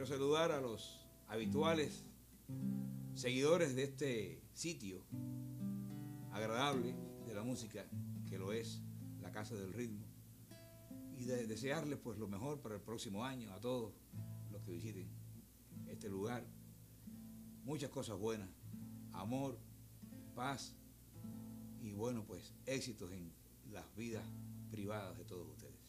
Quiero saludar a los habituales seguidores de este sitio agradable de la música, que lo es la Casa del Ritmo, y desearles pues lo mejor para el próximo año a todos los que visiten este lugar. Muchas cosas buenas, amor, paz y bueno, pues éxitos en las vidas privadas de todos ustedes.